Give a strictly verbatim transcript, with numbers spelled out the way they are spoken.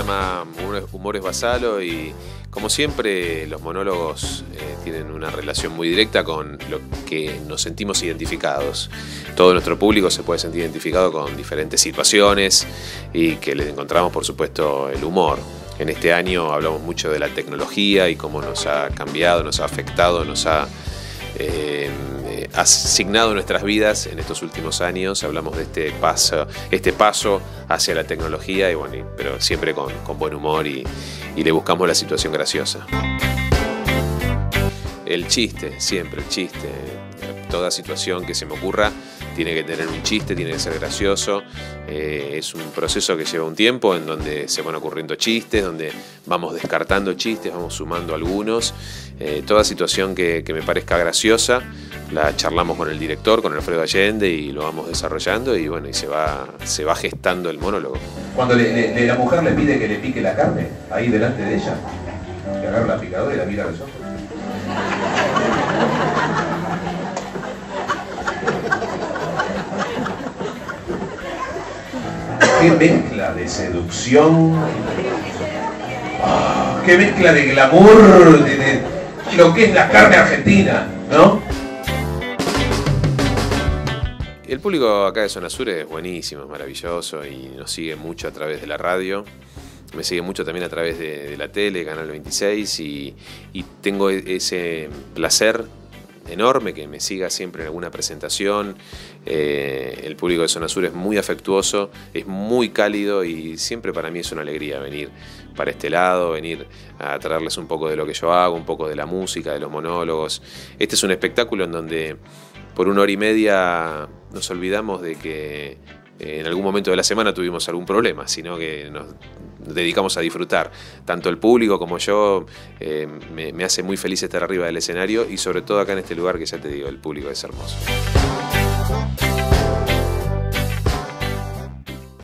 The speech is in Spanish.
llama Humor es Vasalo y, como siempre, los monólogos eh, tienen una relación muy directa con lo que nos sentimos identificados. Todo nuestro público se puede sentir identificado con diferentes situaciones y que le encontramos, por supuesto, el humor. En este año hablamos mucho de la tecnología y cómo nos ha cambiado, nos ha afectado, nos ha eh, asignado nuestras vidas en estos últimos años. Hablamos de este paso, este paso hacia la tecnología, y bueno, y, pero siempre con, con buen humor y, y le buscamos la situación graciosa. El chiste, siempre el chiste. Toda situación que se me ocurra tiene que tener un chiste, tiene que ser gracioso. Eh, es un proceso que lleva un tiempo en donde se van ocurriendo chistes, donde vamos descartando chistes, vamos sumando algunos. Eh, toda situación que, que me parezca graciosa la charlamos con el director, con Alfredo Allende, y lo vamos desarrollando y bueno, y se va, se va gestando el monólogo. Cuando le, le, la mujer le pide que le pique la carne, ahí delante de ella, le agarra la picadora y la mira a los ojos. Qué mezcla de seducción, oh, qué mezcla de glamour, de, de lo que es la carne argentina, ¿no? El público acá de Zona Sur es buenísimo, es maravilloso y nos sigue mucho a través de la radio. Me sigue mucho también a través de, de la tele, Canal veintiséis, y, y tengo ese placer enorme que me siga siempre en alguna presentación. Eh, el público de Zona Sur es muy afectuoso, es muy cálido y siempre para mí es una alegría venir para este lado, venir a traerles un poco de lo que yo hago, un poco de la música, de los monólogos. Este es un espectáculo en donde por una hora y media nos olvidamos de que en algún momento de la semana tuvimos algún problema, sino que nos dedicamos a disfrutar. Tanto el público como yo, eh, me, me hace muy feliz estar arriba del escenario y sobre todo acá en este lugar que ya te digo, el público es hermoso.